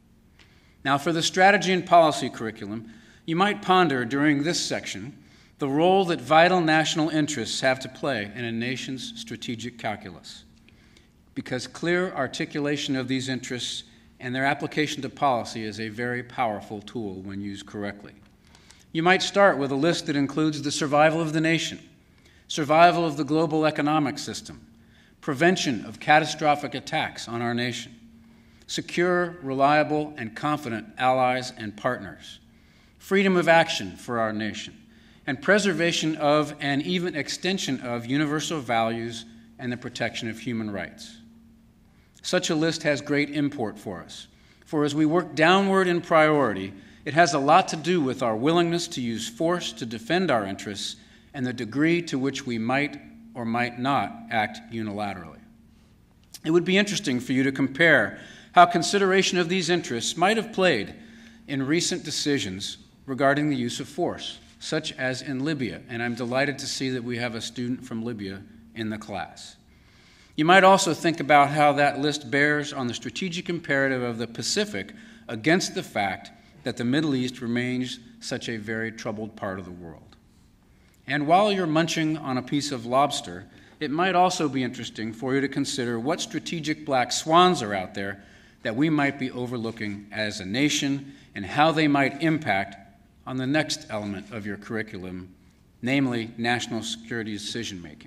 I: Now, for the strategy and policy curriculum, you might ponder during this section the role that vital national interests have to play in a nation's strategic calculus, because clear articulation of these interests and their application to policy is a very powerful tool when used correctly. You might start with a list that includes the survival of the nation, survival of the global economic system, prevention of catastrophic attacks on our nation, secure, reliable, and confident allies and partners, freedom of action for our nation, and preservation of and even extension of universal values and the protection of human rights. Such a list has great import for us, for as we work downward in priority, it has a lot to do with our willingness to use force to defend our interests and the degree to which we might or might not act unilaterally. It would be interesting for you to compare how consideration of these interests might have played in recent decisions regarding the use of force, such as in Libya, and I'm delighted to see that we have a student from Libya in the class. You might also think about how that list bears on the strategic imperative of the Pacific against the fact that the Middle East remains such a very troubled part of the world. And while you're munching on a piece of lobster, it might also be interesting for you to consider what strategic black swans are out there that we might be overlooking as a nation and how they might impact on the next element of your curriculum, namely national security decision-making.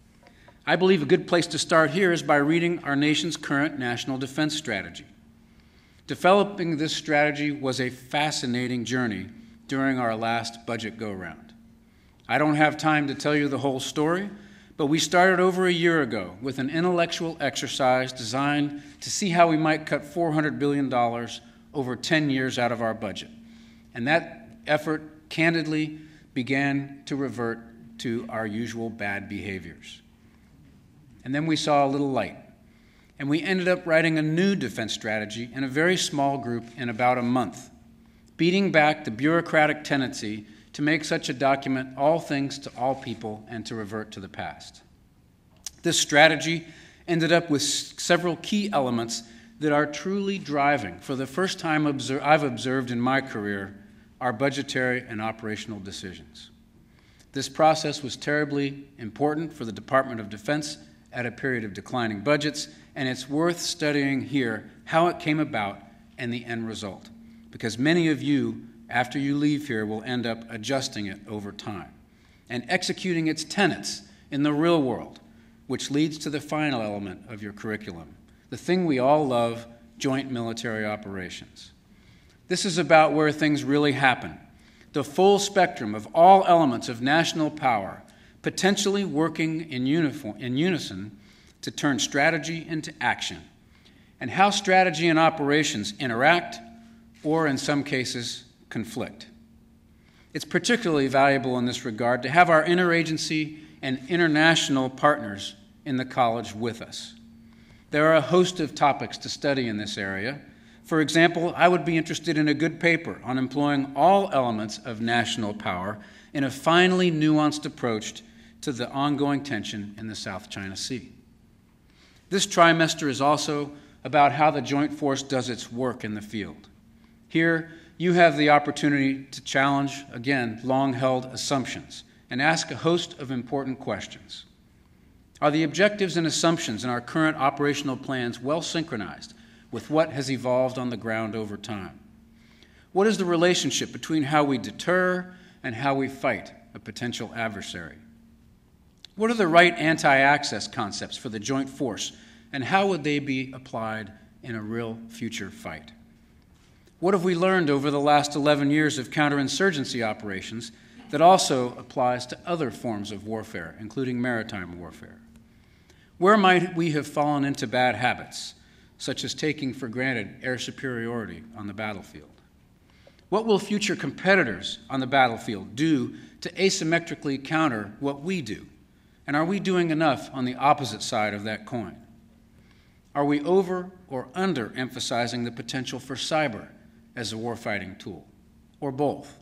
I: I believe a good place to start here is by reading our nation's current national defense strategy. Developing this strategy was a fascinating journey during our last budget go-round. I don't have time to tell you the whole story, but we started over a year ago with an intellectual exercise designed to see how we might cut four hundred billion dollars over ten years out of our budget. And that effort candidly began to revert to our usual bad behaviors. And then we saw a little light. And we ended up writing a new defense strategy in a very small group in about a month, beating back the bureaucratic tendency to make such a document all things to all people and to revert to the past. This strategy ended up with several key elements that are truly driving, for the first time I've observed in my career, our budgetary and operational decisions. This process was terribly important for the Department of Defense at a period of declining budgets, and it's worth studying here how it came about and the end result, because many of you, after you leave here, will end up adjusting it over time and executing its tenets in the real world, which leads to the final element of your curriculum, the thing we all love, joint military operations. This is about where things really happen, the full spectrum of all elements of national power, potentially working in, uniform, in unison to turn strategy into action, and how strategy and operations interact, or in some cases, conflict. It's particularly valuable in this regard to have our interagency and international partners in the college with us. There are a host of topics to study in this area. For example, I would be interested in a good paper on employing all elements of national power in a finely nuanced approach to the ongoing tension in the South China Sea. This trimester is also about how the Joint Force does its work in the field. Here, you have the opportunity to challenge, again, long-held assumptions and ask a host of important questions. Are the objectives and assumptions in our current operational plans well synchronized with what has evolved on the ground over time? What is the relationship between how we deter and how we fight a potential adversary? What are the right anti-access concepts for the joint force, and how would they be applied in a real future fight? What have we learned over the last eleven years of counterinsurgency operations that also applies to other forms of warfare, including maritime warfare? Where might we have fallen into bad habits, such as taking for granted air superiority on the battlefield? What will future competitors on the battlefield do to asymmetrically counter what we do? And are we doing enough on the opposite side of that coin? Are we over or under emphasizing the potential for cyber as a warfighting tool, or both?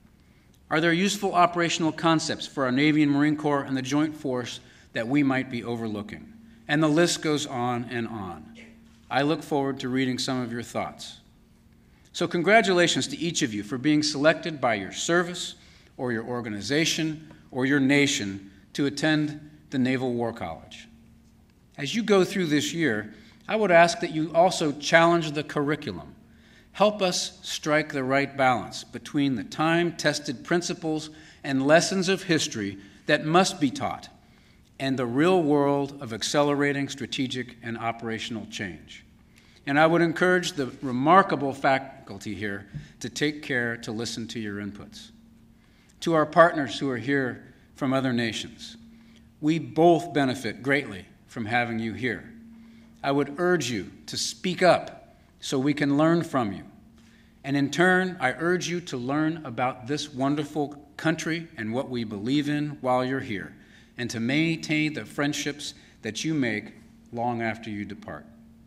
I: Are there useful operational concepts for our Navy and Marine Corps and the Joint Force that we might be overlooking? And the list goes on and on. I look forward to reading some of your thoughts. So congratulations to each of you for being selected by your service or your organization or your nation to attend the Naval War College. As you go through this year, I would ask that you also challenge the curriculum. Help us strike the right balance between the time-tested principles and lessons of history that must be taught and the real world of accelerating strategic and operational change. And I would encourage the remarkable faculty here to take care to listen to your inputs. To our partners who are here from other nations, we both benefit greatly from having you here. I would urge you to speak up so we can learn from you. And in turn, I urge you to learn about this wonderful country and what we believe in while you're here, and to maintain the friendships that you make long after you depart.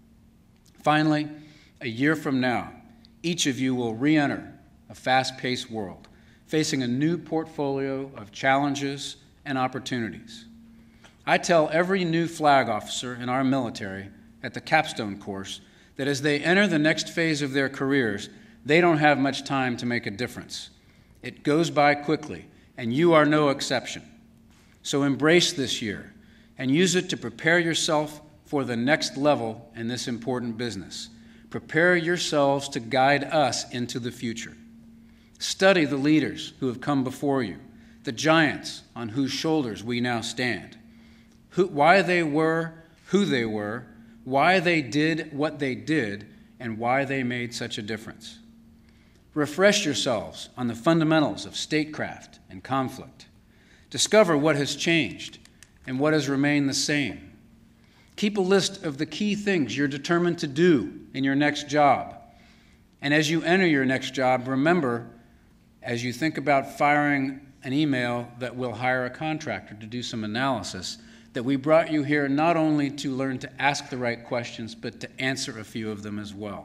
I: Finally, a year from now, each of you will re-enter a fast-paced world, facing a new portfolio of challenges and opportunities. I tell every new flag officer in our military at the capstone course that as they enter the next phase of their careers, they don't have much time to make a difference. It goes by quickly, and you are no exception. So embrace this year and use it to prepare yourself for the next level in this important business. Prepare yourselves to guide us into the future. Study the leaders who have come before you, the giants on whose shoulders we now stand, who, why they were who they were, why they did what they did, and why they made such a difference. Refresh yourselves on the fundamentals of statecraft and conflict. Discover what has changed and what has remained the same. Keep a list of the key things you're determined to do in your next job. And as you enter your next job, remember, as you think about firing an email that will hire a contractor to do some analysis, that we brought you here not only to learn to ask the right questions, but to answer a few of them as well.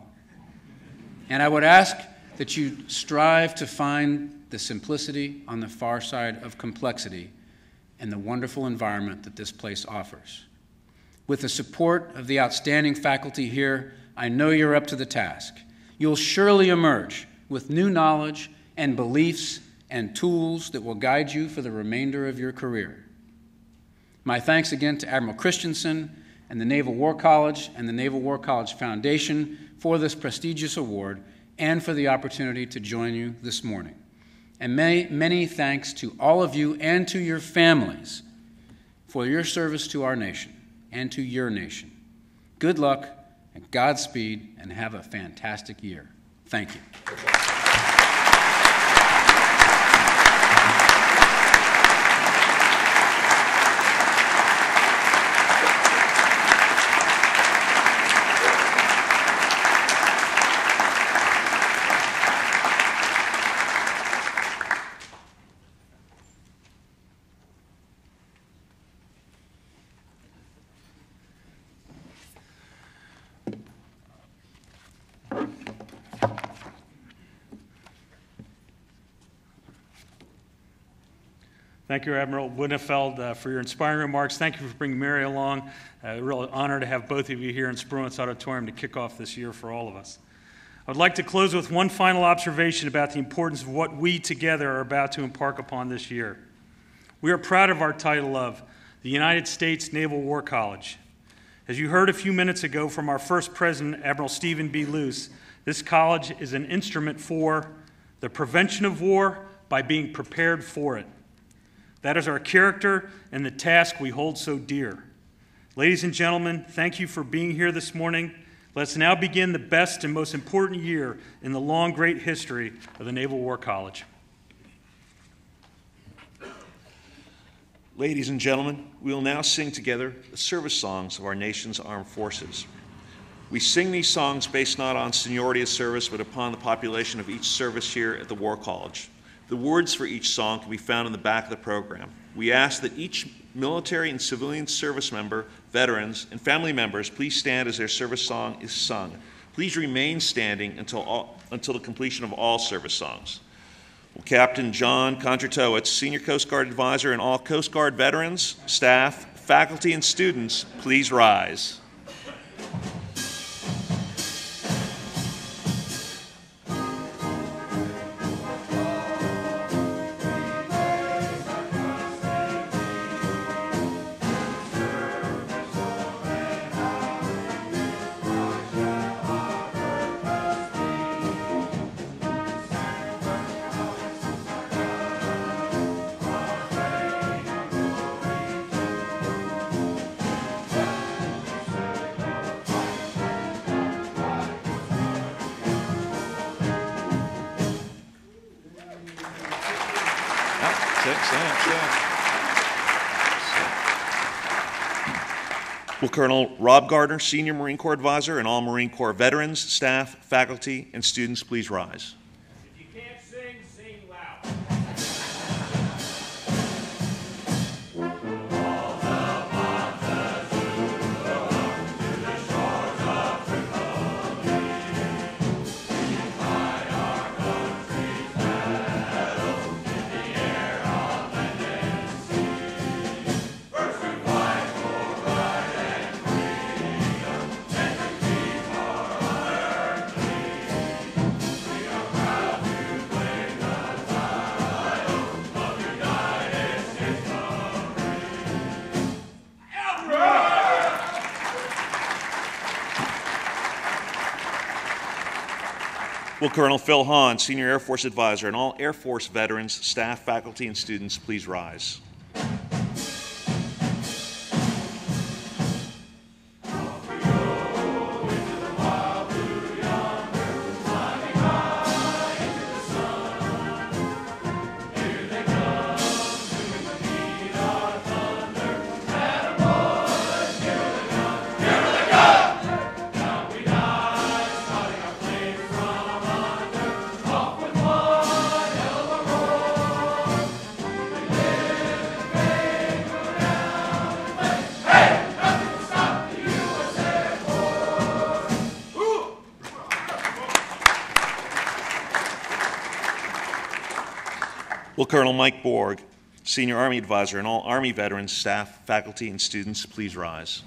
I: And I would ask that you strive to find the simplicity on the far side of complexity and the wonderful environment that this place offers. With the support of the outstanding faculty here, I know you're up to the task. You'll surely emerge with new knowledge and beliefs and tools that will guide you for the remainder of your career. My thanks again to Admiral Christenson and the Naval War College and the Naval War College Foundation for this prestigious award and for the opportunity to join you this morning. And many, many thanks to all of you and to your families for your service to our nation and to your nation. Good luck and Godspeed, and have a fantastic year. Thank you.
H: Thank you, Admiral Winnefeld, uh, for your inspiring remarks. Thank you for bringing Mary along. Uh, real honor to have both of you here in Spruance Auditorium to kick off this year for all of us. I would like to close with one final observation about the importance of what we together are about to embark upon this year. We are proud of our title of the United States Naval War College. As you heard a few minutes ago from our first president, Admiral Stephen B. Luce, this college is an instrument for the prevention of war by being prepared for it. That is our character and the task we hold so dear. Ladies and gentlemen, thank you for being here this morning. Let's now begin the best and most important year in the long, great history of the Naval War College.
A: Ladies and gentlemen, we will now sing together the service songs of our nation's armed forces. We sing these songs based not on seniority of service, but upon the population of each service here at the War College. The words for each song can be found in the back of the program. We ask that each military and civilian service member, veterans, and family members please stand as their service song is sung. Please remain standing until, all, until the completion of all service songs. Will Captain John Kontratowicz, Senior Coast Guard Advisor, and all Coast Guard veterans, staff, faculty, and students please rise. Will Colonel Rob Gardner, Senior Marine Corps Advisor, and all Marine Corps veterans, staff, faculty, and students please rise.
J: If you can't sing, sing loud.
A: Will Colonel Phil Hahn, Senior Air Force Advisor, and all Air Force veterans, staff, faculty, and students please rise. Will Colonel Mike Borg, Senior Army Advisor, and all Army veterans, staff, faculty, and students please rise.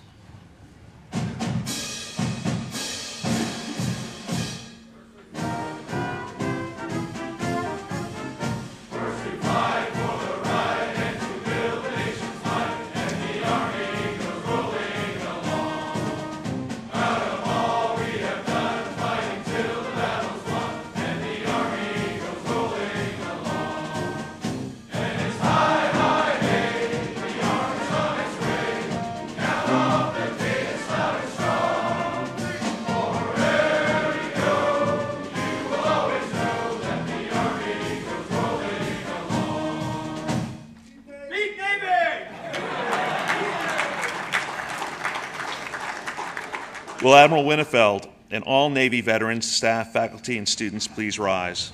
A: Will Admiral Winnefeld and all Navy veterans, staff, faculty, and students please rise.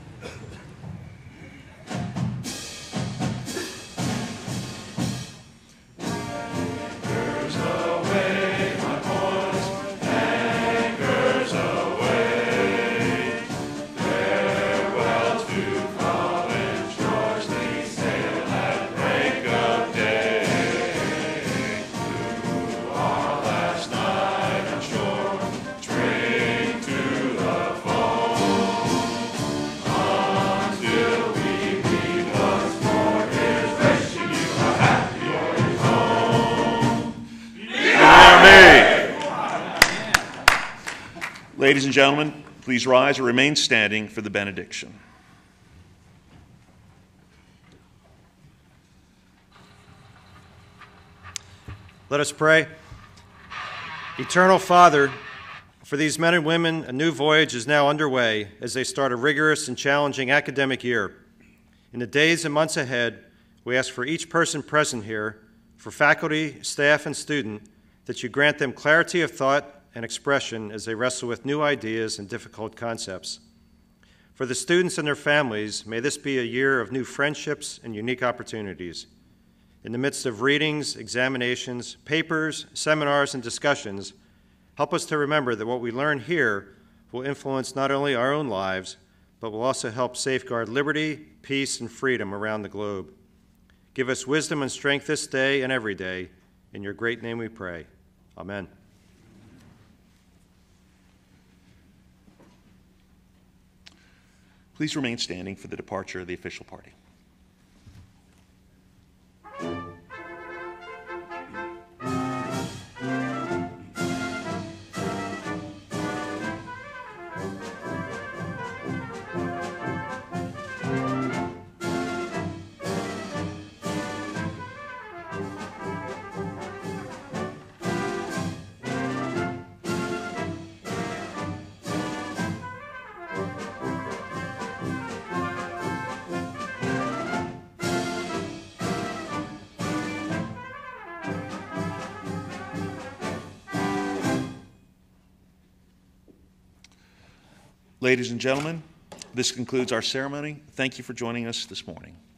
A: Ladies and gentlemen, please rise or remain standing for the benediction.
C: Let us pray. Eternal Father, for these men and women, a new voyage is now underway as they start a rigorous and challenging academic year. In the days and months ahead, we ask for each person present here, for faculty, staff, and student, that you grant them clarity of thought and expression as they wrestle with new ideas and difficult concepts. For the students and their families, may this be a year of new friendships and unique opportunities. In the midst of readings, examinations, papers, seminars, and discussions, help us to remember that what we learn here will influence not only our own lives, but will also help safeguard liberty, peace, and freedom around the globe. Give us wisdom and strength this day and every day. In your great name we pray. Amen.
A: Please remain standing for the departure of the official party. Ladies and gentlemen, this concludes our ceremony. Thank you for joining us this morning.